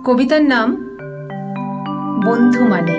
কবিতার নাম বন্ধু মানে।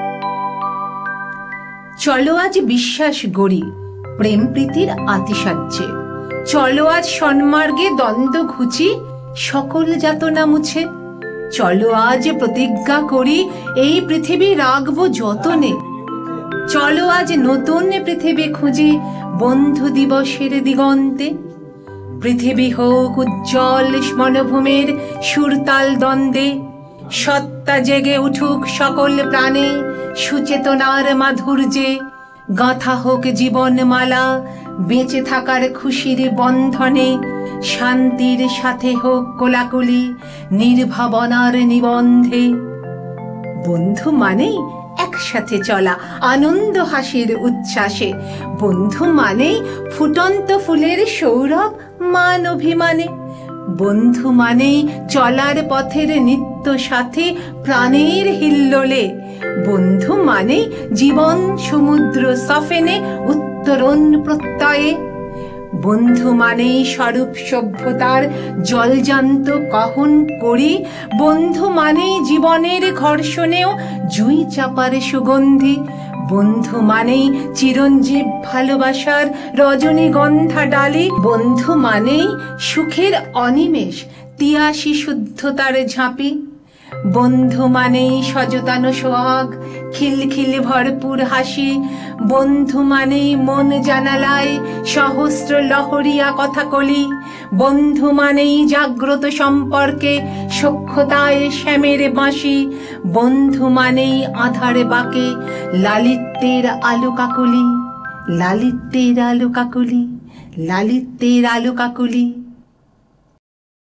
চলো আজ বিশ্বাস গড়ি প্রেম প্রীতির আতিশয্যে, চলো আজ সন্মার্গে দ্বন্দ্ব ঘুচি সকল যাতনা মুছে, চলো আজ প্রতিজ্ঞা করি এই পৃথিবী রাখবো যতনে, চলো আজ নতুন পৃথিবী খুঁজি বন্ধু দিবসের দিগন্তে। পৃথিবী হোক উজ্জ্বল মনভূমের সুরতাল দ্বন্দ্বে, সত্তা জেগে উঠুক সকল প্রাণে সুচেতনার মাধুর্যে, গাঁথা হোক জীবনমালা বেঁচে থাকার খুশির বন্ধনে, শান্তির সাথে হোক কোলাকুলি নির্ভাবনার নিবন্ধে। বন্ধু মানেই একসাথে চলা আনন্দ হাসির উচ্ছ্বাসে, বন্ধু মানেই ফুটন্ত ফুলের সৌরভ মান অভিমানে, বন্ধু মানেই চলার পথের নিত্য সাথী প্রাণের হিল্লোলে, বন্ধু মানেই জীবন সমুদ্র সফেনে উত্তরণ প্রত্যয়ে, বন্ধু মানেই স্বরূপ সভ্যতার জলজান্ত কহন করি, বন্ধু মানেই জীবনের ঘর্ষণেও জুই চাপার সুগন্ধি, বন্ধু মানেই চিরঞ্জীব ভালোবাসার রজনীগন্ধা ডালি, বন্ধু মানেই সুখের অনিমেষ তিয়াসী শুদ্ধতার ঝাঁপি, বন্ধু মানেই সযতানো সোহাগ খিলখিল ভরপুর হাসি, বন্ধু মানেই মন জানালায় সহস্র লহরিয়া কথাকলি, বন্ধু মানেই জাগ্রত সম্পর্কে সখ্যতায় শ্যামের বাঁশি, বন্ধু মানেই আধার বাঁকে লালিত্যের আলো কাকুলি, লালিত্যের আলো কাকুলি, লালিত্যের আলো কাকুলি।